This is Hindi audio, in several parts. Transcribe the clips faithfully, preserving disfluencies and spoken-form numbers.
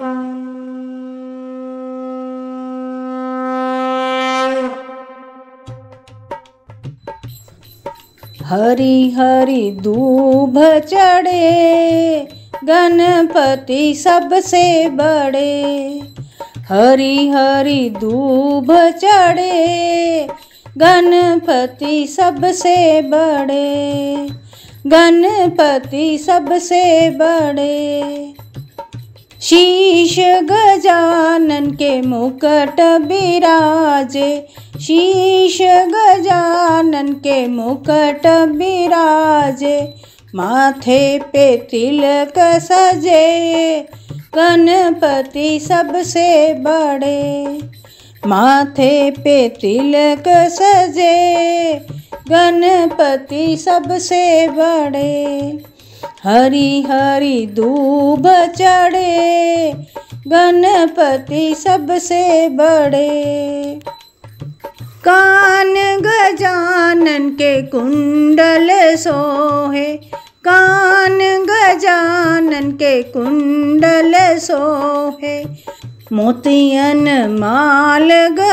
हरी हरी दूब चढ़े गणपति सबसे बड़े। हरी हरी दूब चढ़े गणपति सबसे बड़े। गणपति सबसे बड़े। शीश गजानन के मुकुट बिराजे। शीश गजानन के मुकुट बिराजे। माथे पे तिलक सजे गणपति सबसे बड़े। माथे पे तिलक सजे गणपति सबसे बड़े। हरी हरी दूब चढ़े गणपति सबसे बड़े। कान गजानन के कुंडल सोहे। कान गजानन के कुंडल सोहे। मोतियन माल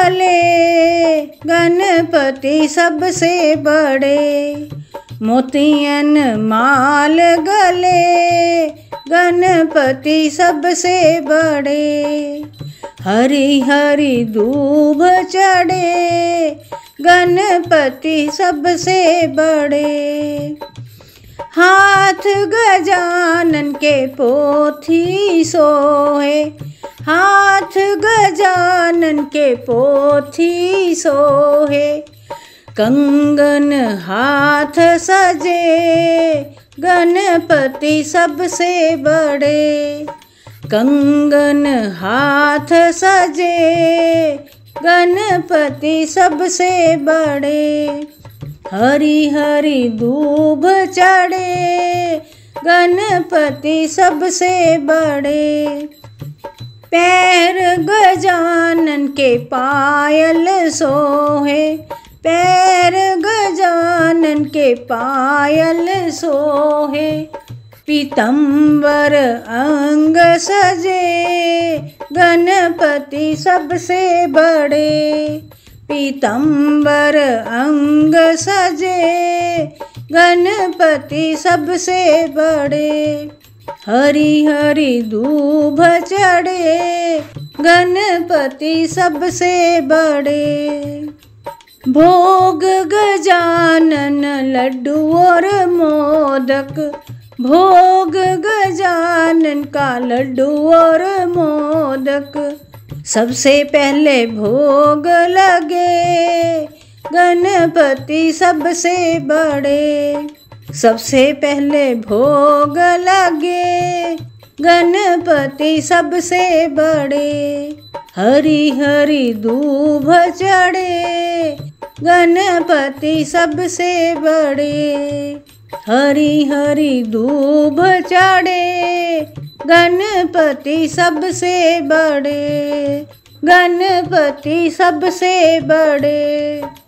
गले गणपति सबसे बड़े। मोतियन माल गले गणपति सबसे बड़े। हरी हरी दूब चढ़े गणपति सबसे बड़े। हाथ गजानन के पोथी सोहे। हाथ गजानन के पोथी सोहे। कंगन हाथ सजे गणपति सबसे बड़े। कंगन हाथ सजे गणपति सबसे बड़े। हरी हरी दूब चढ़े गणपति सबसे बड़े। पैर गजानन के पायल सोहे। पैर गजानन के पायल सोहे। पीतंबर अंग सजे गणपति सबसे बड़े। पीतंबर अंग सजे गणपति सबसे बड़े। हरी हरी दूब चढ़े गणपति सबसे बड़े। भोग गजानन लड्डू और मोदक। भोग गजानन का लड्डू और मोदक। सबसे पहले भोग लगे गणपति सबसे बड़े। सबसे पहले भोग लगे गणपति सबसे बड़े। हरी हरी दूब चढ़े गणपति सबसे बड़े। हरी हरी दूब चढ़े गणपति सबसे बड़े। गणपति सबसे बड़े।